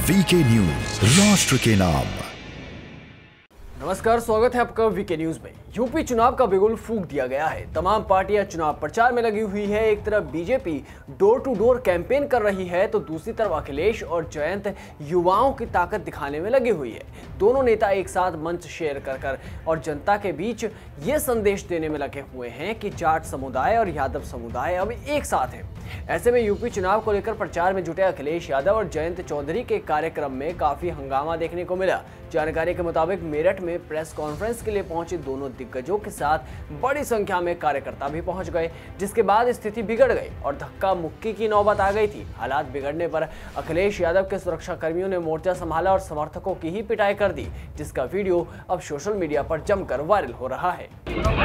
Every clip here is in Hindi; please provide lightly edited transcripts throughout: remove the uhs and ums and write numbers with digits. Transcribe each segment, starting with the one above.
वीके न्यूज, राष्ट्र के नाम। नमस्कार, स्वागत है आपका वीके न्यूज में। यूपी चुनाव का बिगुल फूंक दिया गया है। तमाम पार्टियां चुनाव प्रचार में लगी हुई है। एक तरफ BJP door to door campaign कर रही है तो दूसरी तरफ अखिलेश और जयंत युवाओं की ताकत दिखाने में लगी हुई है। दोनों नेता एक साथ मंच शेयर कर और जनता के बीच ये संदेश देने में लगे हुए हैं कि जाट समुदाय और यादव समुदाय अब एक साथ है। ऐसे में यूपी चुनाव को लेकर प्रचार में जुटे अखिलेश यादव और जयंत चौधरी के कार्यक्रम में काफी हंगामा देखने को मिला। जानकारी के मुताबिक मेरठ में प्रेस कॉन्फ्रेंस के लिए पहुंचे दोनों दिग्गजों के साथ बड़ी संख्या में कार्यकर्ता भी पहुंच गए, जिसके बाद स्थिति बिगड़ गई और धक्का मुक्की की नौबत आ गई थी। हालात बिगड़ने पर अखिलेश यादव के सुरक्षा कर्मियों ने मोर्चा संभाला और समर्थकों की ही पिटाई कर दी, जिसका वीडियो अब सोशल मीडिया पर जमकर वायरल हो रहा है।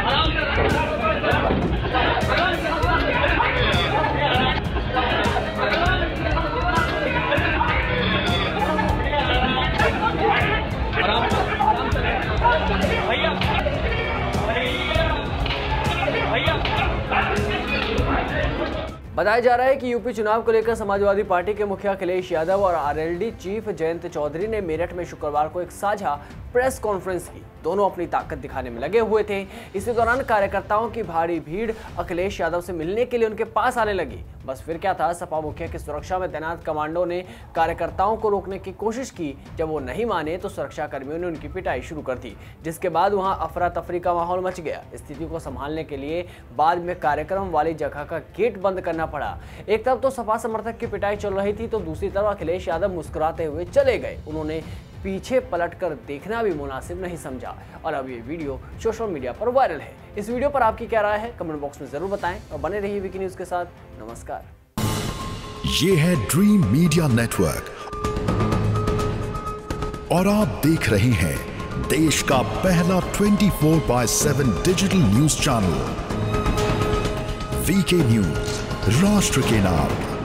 बताया जा रहा है कि यूपी चुनाव को लेकर समाजवादी पार्टी के मुखिया अखिलेश यादव और आरएलडी चीफ जयंत चौधरी ने मेरठ में शुक्रवार को एक साझा प्रेस कॉन्फ्रेंस की। दोनों अपनी ताकत दिखाने में लगे हुए थे। इसी दौरान कार्यकर्ताओं की भारी भीड़ अखिलेश यादव से मिलने के लिए उनके पास आने लगी। बस फिर क्या था, सपा मुखिया की सुरक्षा में तैनात कमांडो ने कार्यकर्ताओं को रोकने की कोशिश की। जब वो नहीं माने तो सुरक्षा कर्मियों ने उनकी पिटाई शुरू कर दी, जिसके बाद वहां अफरा तफरी का माहौल मच गया। स्थिति को संभालने के लिए बाद में कार्यक्रम वाली जगह का गेट बंद करना पड़ा। एक तरफ तो सपा समर्थक की पिटाई चल रही थी तो दूसरी तरफ अखिलेश यादव मुस्कुराते हुए चले गए। उन्होंने पीछे पलटकर देखना भी मुनासिब नहीं समझा और अब ये वीडियो सोशल मीडिया पर वायरल है। इस वीडियो पर आपकी क्या राय है, कमेंट बॉक्स में जरूर बताएं और बने रहिए वीके न्यूज के साथ। नमस्कार। ये है ड्रीम मीडिया नेटवर्क और आप देख रहे हैं देश का पहला 24/7 digital news channel VK news, राष्ट्र के नाम।